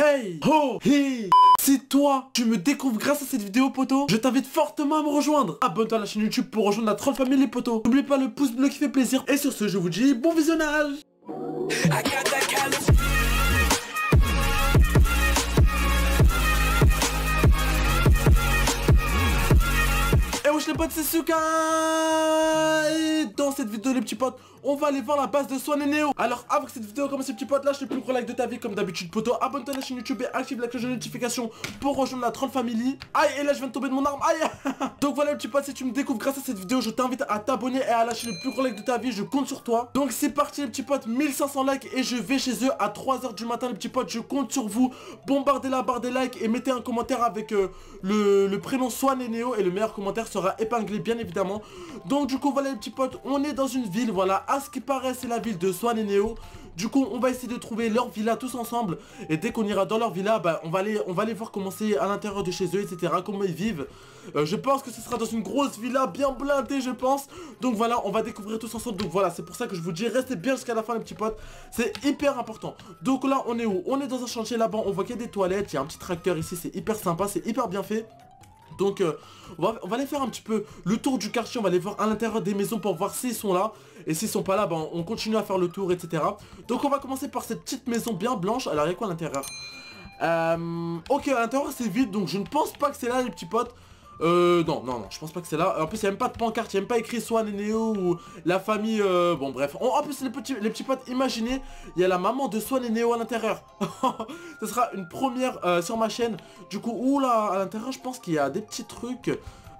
Hey ho hi. Si toi, tu me découvres grâce à cette vidéo, poteau, je t'invite fortement à me rejoindre. Abonne-toi à la chaîne YouTube pour rejoindre la Troll Family, les poteaux. N'oublie pas le pouce bleu qui fait plaisir. Et sur ce, je vous dis bon visionnage. Et wesh les potes, c'est Suka. Et dans cette vidéo les petits potes, on va aller voir la base de Swan et Neo. Alors avant que cette vidéo commence les petits potes, lâche le plus gros like de ta vie comme d'habitude poteau. Abonne-toi à la chaîne YouTube et active la cloche de notification pour rejoindre la Troll Family. Aïe, et là je viens de tomber de mon arme, aïe. Donc voilà les petits potes, si tu me découvres grâce à cette vidéo, je t'invite à t'abonner et à lâcher le plus gros like de ta vie, je compte sur toi. Donc c'est parti les petits potes, 1500 likes et je vais chez eux à 3 h du matin les petits potes, je compte sur vous. Bombardez la barre des likes et mettez un commentaire avec le prénom Swan et Neo et le meilleur commentaire sera épinglé bien évidemment. Donc du coup voilà les petits potes, on est dans une ville, voilà, à ce qui paraît c'est la ville de Swan et Neo. Du coup on va essayer de trouver leur villa tous ensemble. Et dès qu'on ira dans leur villa, bah, on va aller voir comment c'est à l'intérieur de chez eux, etc. Comment ils vivent. Je pense que ce sera dans une grosse villa bien blindée je pense. Donc voilà, on va découvrir tous ensemble. Donc voilà, c'est pour ça que je vous dis restez bien jusqu'à la fin les petits potes. C'est hyper important. Donc là on est où? On est dans un chantier là-bas, on voit qu'il y a des toilettes, il y a un petit tracteur ici, c'est hyper sympa, c'est hyper bien fait. Donc on va aller faire un petit peu le tour du quartier, on va aller voir à l'intérieur des maisons pour voir s'ils sont là. Et s'ils sont pas là, ben, on continue à faire le tour, etc. Donc on va commencer par cette petite maison bien blanche. Alors il y a quoi à l'intérieur? Ok, à l'intérieur c'est vide, donc je ne pense pas que c'est là les petits potes. Non, je pense pas que c'est là. En plus, il n'y a même pas de pancarte, il n'y a même pas écrit Swan et Neo ou la famille. Bon, bref. En plus, les petits potes, imaginez, il y a la maman de Swan et Neo à l'intérieur. Ce sera une première sur ma chaîne. Du coup, oula, à l'intérieur, je pense qu'il y a des petits trucs.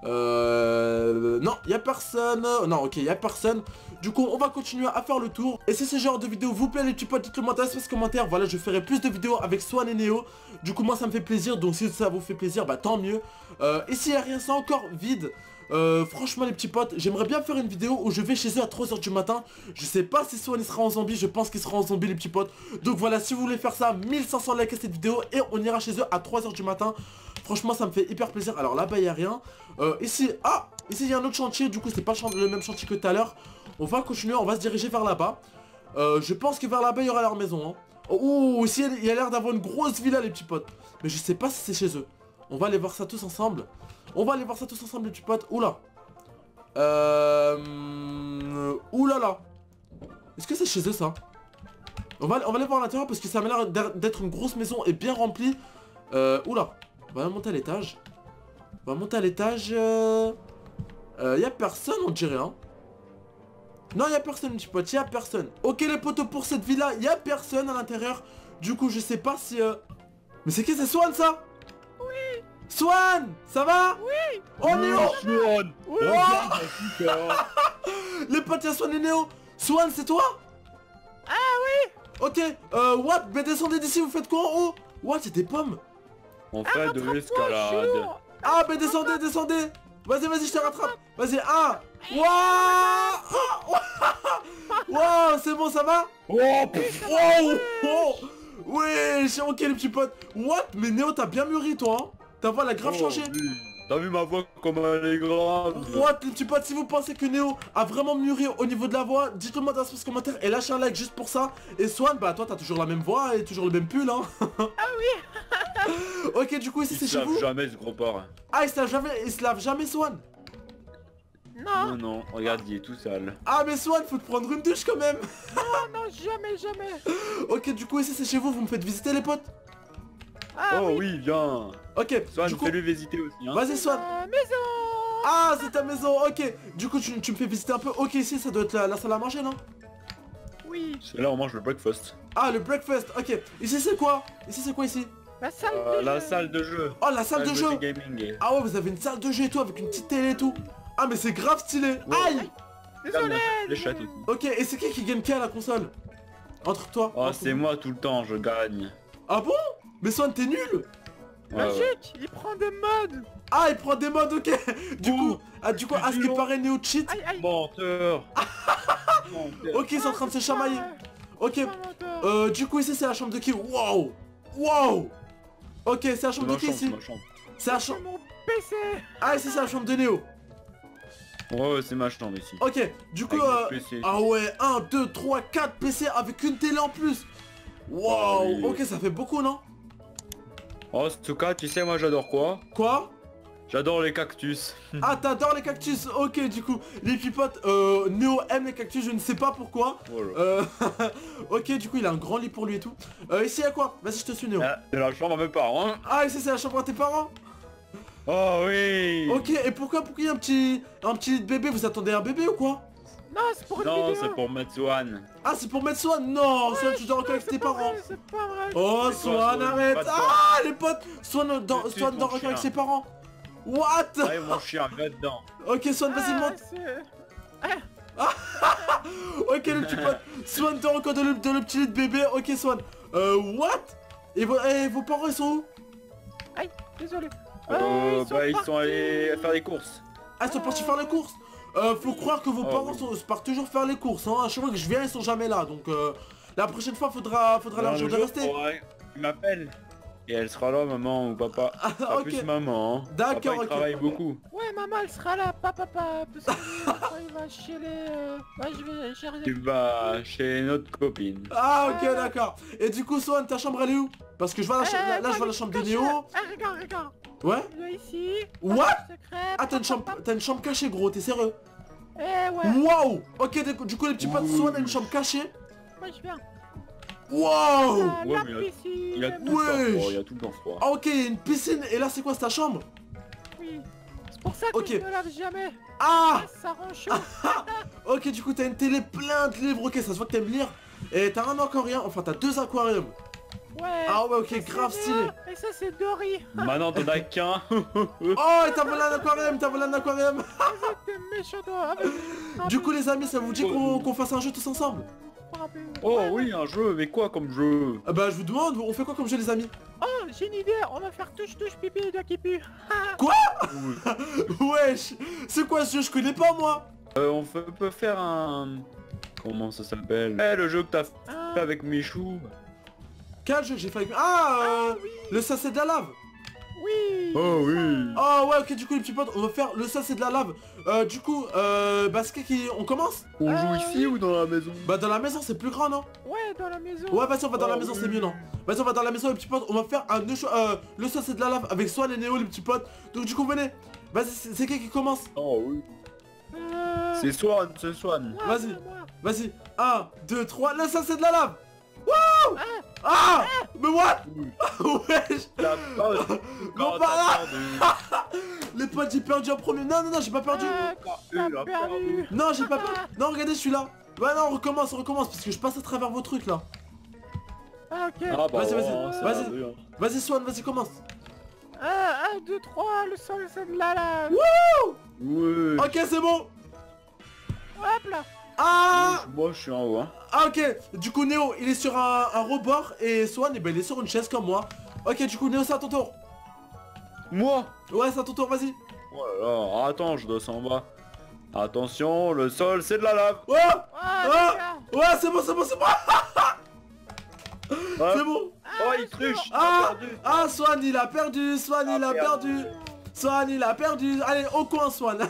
Non, il y a personne. Non, ok, il y a personne. Du coup, on va continuer à faire le tour. Et si ce genre de vidéo vous plaît les petits potes, dites-le moi dans l'espace commentaire. Voilà, je ferai plus de vidéos avec Swan et Neo. Du coup, moi ça me fait plaisir. Donc si ça vous fait plaisir, bah tant mieux. Ici, il n'y a rien, c'est encore vide. Franchement les petits potes, j'aimerais bien faire une vidéo où je vais chez eux à 3 h du matin. Je sais pas si Swan il sera en zombie, je pense qu'il sera en zombie les petits potes. Donc voilà, si vous voulez faire ça, 1500 likes à cette vidéo et on ira chez eux à 3 h du matin. Franchement ça me fait hyper plaisir. Alors là-bas il n'y a rien. Ici il y a un autre chantier, du coup c'est pas le même chantier que tout à l'heure. On va continuer, on va se diriger vers là-bas. Je pense que vers là-bas il y aura leur maison hein. Oh, ici il y a l'air d'avoir une grosse villa les petits potes. Mais je sais pas si c'est chez eux. On va aller voir ça tous ensemble. On va aller voir ça tous ensemble les petits potes. Oula. Oulala. Est-ce que c'est chez eux ça? On va aller voir à l'intérieur parce que ça m'a l'air d'être une grosse maison et bien remplie. Oula. On va monter à l'étage. On va monter à l'étage. Y'a personne on dirait hein. Non y'a personne les petits potes, y'a personne. Ok les potos, pour cette villa y'a personne à l'intérieur. Du coup je sais pas si Mais c'est qui, c'est Swan ça? Oui. Swan, ça va? Oui. Oh Neo. Swan. Oui. Les potes y'a Swan et Neo. Swan c'est toi? Ah oui. Ok, what? Mais descendez d'ici, vous faites quoi en haut? What, c'est des pommes? On fait de l'escalade. Ah mais descendez. Vas-y, je te rattrape. Vas-y, ah. Waouh. Wow, c'est bon, ça va? Oh. Ouais, c'est ok les petits potes. What? Mais Neo, t'as bien mûri toi hein. Ta voix elle a grave changé. Oui. T'as vu ma voix comme elle est grande? What les petits potes, si vous pensez que Neo a vraiment mûri au niveau de la voix, dites-le moi dans ce commentaire et lâchez un like juste pour ça. Et Swan, bah toi t'as toujours la même voix et toujours le même pull hein. Ah oui. Ok, du coup ici c'est chez vous. Il se lave jamais ce gros porc. Ah il se lave jamais Swan. Non. Non, regarde il est tout sale. Ah mais Swan, faut te prendre une douche quand même. Non, jamais. Ok, du coup ici c'est chez vous, vous me faites visiter les potes. Ah Oh oui, viens. Ok, Swan, du coup, fais-lui visiter aussi hein. vas-y Swan. Maison. Ah c'est ta maison, ok. Du coup tu me fais visiter un peu. Ok, ici ça doit être la salle à manger non? Oui. C'est là où on mange le breakfast. Ah le breakfast, ok. Ici c'est quoi? Ici? La salle de La jeu. salle de jeu. Oh la salle de jeu. Gaming. Ah ouais, vous avez une salle de jeu et tout avec une petite télé et tout. Ah mais c'est grave stylé. Ouais. Aïe. Désolé. Les chats aussi. Ok, et c'est qui gagne qui à la console? Entre toi. Oh c'est moi tout le temps, je gagne. Ah bon? Mais Swan t'es nul. Magique, il prend des modes. Ah il prend des modes, ok. Du coup, à ce qui paraît Neo cheat. Aïe. Menteur. Ok, ils sont en train de se chamailler. Ok, du coup ici c'est la chambre de qui? Wow. Ok, c'est la chambre de qui ici? C'est la chambre... Mon PC. Ah ici c'est la chambre de Neo. Ouais, c'est ma chambre ici. Ok, du coup, Avec des PC. ah ouais, 1, 2, 3, 4 PC avec une télé en plus. Wow, oui. ok, ça fait beaucoup, non? Oh, Stuka, tu sais, moi j'adore quoi? Quoi? J'adore les cactus. Ah, t'adores les cactus. Ok, du coup, les pipotes, Néo aime les cactus, je ne sais pas pourquoi. Voilà. Ok, du coup, il a un grand lit pour lui et tout. Ici, y'a quoi? Vas-y, je te suis, Néo. Ah, de la chambre à mes parents. Ah, ici, c'est la chambre à tes parents? Oh oui. Ok, et pourquoi il y a un petit lit de bébé? Vous attendez un bébé ou quoi? Non, c'est pour une Non, vidéo. c'est pour mettre Swan. Ah, c'est pour mettre Swan? Non, Swan, tu dors encore avec tes C'est pas parents. vrai, c'est pas vrai. Oh, C'est quoi, Swan, Swan? arrête. Pas de temps. Ah, les potes. Swan Tout de dort suite, mon encore avec chien. ses parents. What? Allez, mon chien, va dedans. Ok, Swan, vas-y, Ah, monte. c'est- Ok, le petit pote. Swan dort encore dans le petit lit de bébé. Ok, Swan. What? Et vos parents, ils sont où? Aïe, désolé. Ils sont partis. allés faire des courses. Ah, ils sont partis faire les courses. Faut croire que vos Oh, parents oui. partent toujours faire les courses. Hein. À chaque fois que je viens, ils sont jamais là. Donc, la prochaine fois, faudra leur dire de rester. Tu m'appelles. Et elle sera là, maman ou papa. Pas Ok. plus maman. Hein. D'accord, Papa, il ok. travaille beaucoup. Ouais, maman, elle sera là, papa, parce que après, il va chez les... Ouais, j'ai rien. Tu vas chez notre copine. Ah, ok, d'accord. Et du coup, Swan, ta chambre, elle est où? Parce que je vois la chambre. Là, je vois la chambre de Néo. Regarde. Ouais? Il est ici. What? Secret. Ah, t'as une chambre cachée, gros. T'es sérieux? Eh ouais. Waouh! Ok, du coup, les petits potes, Swan a une chambre cachée. Moi, je viens. Waouh! Ouais, La mais piscine. Il y a tout le temps Wesh. froid, il y a tout le temps froid. Ah, ok, il y a une piscine. Et là, c'est quoi, c'est ta chambre? Oui. C'est pour ça que Ok. je me lave jamais. Ah! Ça rend chaud. Ok, du coup, t'as une télé plein de livres. Ok, ça se voit que t'aimes lire. Et t'as un aquarium. Enfin, t'as 2 aquariums. Ouais. Ah ouais, ok, Ça, grave c'est stylé. Léo, et ça, c'est Dory. Maintenant, t'en as qu'un. Oh, et t'as volé un aquarium, t'as volé un aquarium. T'es méchant, toi. Ah, vas-y. Du coup, les amis, ça vous dit qu'on fasse un jeu tous ensemble? Oh oui, un jeu, mais quoi comme jeu? Ah bah, je vous demande, on fait quoi comme jeu, les amis? Oh, j'ai une idée. On va faire touche pipi de qui pue. Wesh, c'est quoi ce jeu? Je connais pas, moi. Peut faire un... Comment ça s'appelle? Eh, le jeu que t'as fait avec Michou. Quel jeu que j'ai fait avec... Ah, le ça c'est de la lave. Oui. Oh oui. Oh ouais, ok, du coup, les petits potes, on va faire le ça c'est de la lave. Du coup, bah, on commence? On joue ici ou dans la maison? Bah, dans la maison, c'est plus grand, non? Ouais, dans la maison. Ouais, vas-y, on va dans la Oh, maison, oui. c'est mieux, non? Vas-y, on va dans la maison, les petits potes, on va faire un le ça c'est de la lave avec Swan et Néo, les petits potes. Donc, du coup, venez. Vas-y, c'est qui commence? Oh oui. Euh, C'est Swan, c'est Swan. moi, Vas-y. moi. Vas-y, 1, 2, 3, le ça c'est de la lave. Wouh! Ah! Mais what? Wesh! La pause. Non, pas là! Les potes, j'ai perdu en premier. Non, j'ai pas perdu. T'as perdu. Non, j'ai pas perdu. Non, regardez, je suis là. Bah non, on recommence, parce que je passe à travers vos trucs là. Ah, ok. Ah bah Vas-y, ouais, c'est vas-y. vrai, hein. Vas-y, Swan, vas-y, commence. 1, 2, 3, le sol c'est de la lave. Ouais. Ok, c'est bon. Hop là. Ah! Moi je suis en haut hein. Ah, ok. Du coup, Néo, il est sur un rebord et Swan, eh ben, il est sur une chaise comme moi. Ok, du coup, Néo, c'est à ton tour. Moi? Ouais, c'est à ton tour, vas-y. Oh là là, attends, je descends en bas. Attention, le sol c'est de la lave. Ouais! Ah, Ouais, c'est bon, c'est bon. Ouais. C'est bon. Oh, il triche. Ah! Il a perdu. Ah, Swan, il a perdu. Swan, il a perdu. Swan, il a perdu. Allez, au coin, Swan.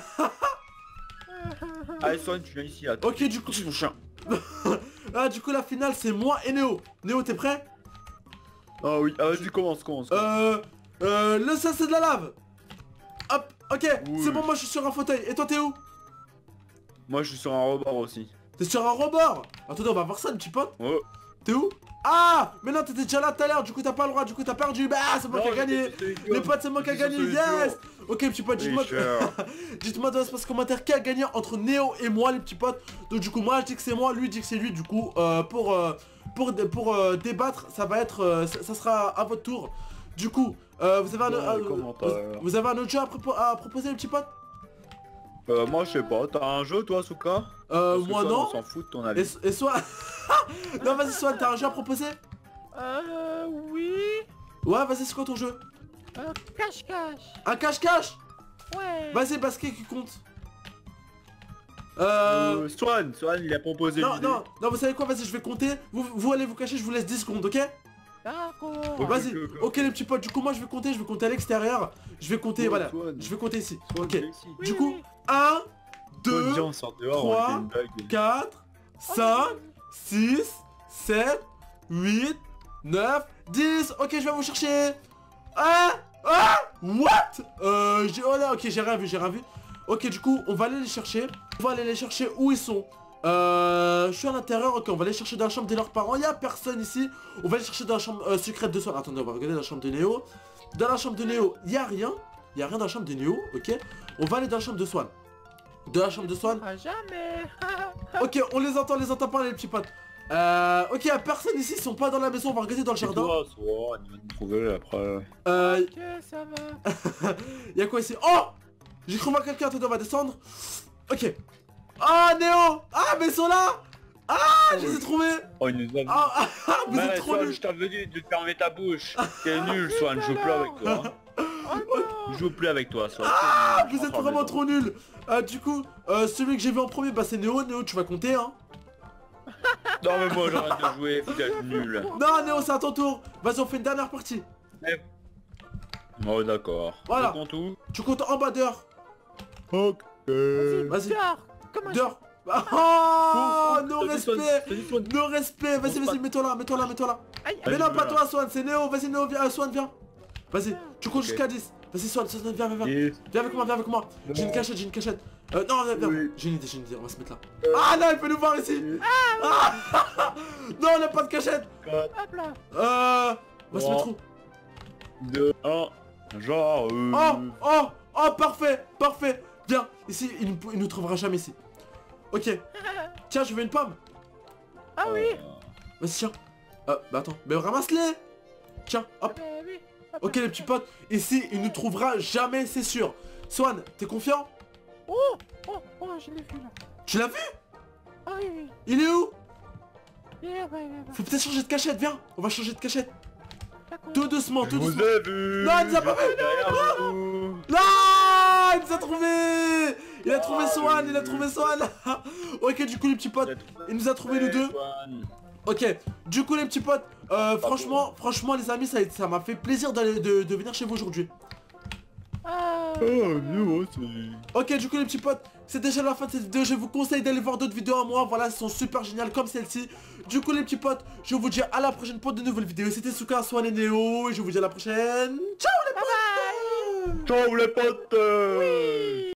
Allez, Swan, tu viens ici. Attends. Ok, du coup, Mon chien. ah, du coup, la finale, c'est moi et Néo. Néo, t'es prêt? Ah oui, ah, vas-y, commence. Le ça, c'est de la lave. Hop, ok, Oui. c'est bon, moi, je suis sur un fauteuil. Et toi, t'es où? Moi je suis sur un rebord aussi. T'es sur un rebord. Attendez, on va voir ça, le petit pote. Oh. T'es où? Ah! Mais non, t'étais déjà là tout à l'heure, du coup, t'as pas le droit, du coup, t'as perdu. Bah, c'est moi qui a gagné. Les potes, c'est moi qui a gagné. Yes! Ok, petit pote, dites-moi dites-moi dans l'espace commentaire qui a gagné entre Néo et moi, les petits potes. Donc, du coup, moi, je dis que c'est moi, lui dit que c'est lui. Du coup, pour débattre, ça va être, ça sera à votre tour. Du coup, vous avez vous avez un autre jeu à proposer, les petits potes? Moi je sais pas, t'as un jeu toi Souka? Parce que Moi Swan, non. On s'en fout de ton avis. Et soit... non, vas-y, Swan, t'as un jeu à proposer? Oui. Ouais, vas-y, c'est quoi ton jeu? Cache-cache. Un cache-cache? Ouais. Vas-y, basket qui compte. Swan, il a proposé Non, l'idée. non, vous savez quoi, vas-y, je vais compter. Vous allez vous cacher, je vous laisse 10 secondes, ok? D'accord. Ok. Vas-y, ok les petits potes, du coup moi je vais compter à l'extérieur. Je vais compter, voilà. Swan. Je vais compter ici. Swan, Ok. viens ici. Oui, Du coup, oui. 1, 2, Viens, on sort dehors, 3, on fait une blague. 4, 5, 6, 7, 8, 9, 10. Ok, je vais vous chercher. What? Oh là, ok, j'ai rien vu, j'ai rien vu. Ok, du coup, on va aller les chercher. On va aller les chercher où ils sont. Je suis à l'intérieur, ok, on va aller chercher dans la chambre de leurs parents. Il n'y a personne ici. On va aller chercher dans la chambre secrète de Swan. Attendez, on va regarder la chambre de Néo. Dans la chambre de Néo, il n'y a rien. Il n'y a rien dans la chambre de Néo, ok. On va aller dans la chambre de Swan. De la chambre de Swan. Ah, jamais. Ok, on les entend parler les petits potes. Ok, y a personne ici, ils sont pas dans la maison, on va regarder dans le jardin. Toi, Swan, il va nous trouver après. Ok, ça va. Y'a quoi ici? Oh! J'ai trouvé quelqu'un, attendez, on va descendre. Ok. Ah, Néo! Ah, mais ils sont là! Ah, je les ai trouvés! Oh, il nous a... Vous êtes trop Swan, nuls! je t'avais dit de fermer ta bouche. T'es nul, Swan, je joue plus avec toi. Je joue plus avec toi, Swan. Ah, vous êtes vraiment trop nuls! Du coup, celui que j'ai vu en premier, bah c'est Néo. Néo, tu vas compter, hein? Non, mais moi j'arrête de jouer, vous êtes nul. Non, Néo, c'est à ton tour. Vas-y, on fait une dernière partie. Oh, d'accord. Voilà. Je compte où? Tu comptes en bas dehors. Ok. Vas-y. Dehors. Comment Dehors. Oh, no Vas-y, Swan, respect. vas-y, Swan. No respect. Vas-y, vas-y, mets-toi là, mets-toi là, mets-toi là. Aïe, Mais Allez, non, je pas vais toi, Swan, c'est Néo. Vas-y, Néo, viens. Swan, viens. Vas-y, tu comptes Ok. jusqu'à 10. Vas-y, Swan, viens, viens, viens. Et- Viens avec moi, viens avec moi. J'ai une cachette, j'ai une cachette. Non, viens. Oui. J'ai une idée, on va se mettre là. Ah non, il peut nous voir ici. Ah non, on n'a pas de cachette. 4, hop là. On va se mettre où? 2, 1. Genre. Oh, parfait. Viens, ici, il nous trouvera jamais ici. Ok. Tiens, je veux une pomme. Ah oui. Vas-y, tiens. Bah attends, mais ramasse-les. Tiens, hop. Oui. Hop, Ok, les petits potes, ici, il nous trouvera jamais, c'est sûr. Swan, t'es confiant? Oh, je l'ai vu là. Tu l'as vu? Ah oui. Il est où? Il est là-bas. Faut peut-être changer de cachette, viens. On va changer de cachette. D'accord. Tout doucement, Je tout vous doucement. ai vu. Non, il nous a pas vu. Derrière vous. Non, il nous a trouvé. Il a trouvé Swan. Ok, du coup, les petits potes, il nous a trouvé nous deux. Swan. Ok, du coup, les petits potes, franchement, les amis, ça m'a fait plaisir de venir chez vous aujourd'hui. Ah. Oh, nous aussi. Ok, du coup, les petits potes, c'est déjà la fin de cette vidéo. Je vous conseille d'aller voir d'autres vidéos à moi. Voilà, elles sont super géniales comme celle-ci. Du coup, les petits potes, je vous dis à la prochaine pour de nouvelles vidéos. C'était Souka, Swan et Néo. Et je vous dis à la prochaine. Ciao les potes. Ciao les potes.